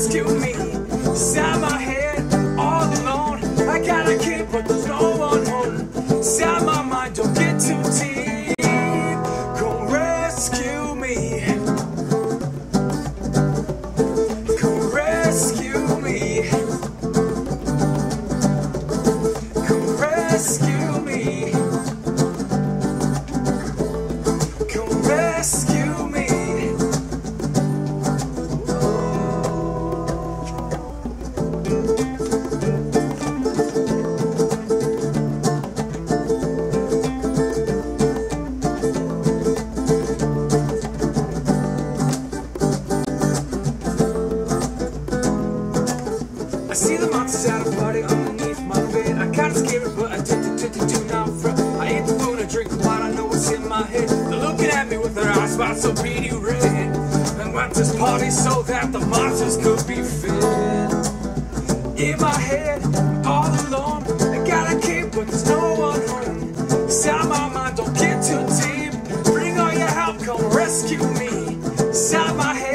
rescue me. Inside my head, all alone. I got a kid, but there's no one home. Inside my mind, don't get too deep. Come rescue me. Come rescue me. Come rescue me. Come rescue me. I see the monsters at a party underneath my bed. I kinda scared, but I do not fret. I eat the food and drink the wine, I know what's in my head. They're looking at me with their eyes spots so beady red. And went this party so that the monsters could be fed. In my head, all alone. I got a kid, but there's no one home. Inside my mind, don't get too deep. Bring all your help, come rescue me. Inside my head.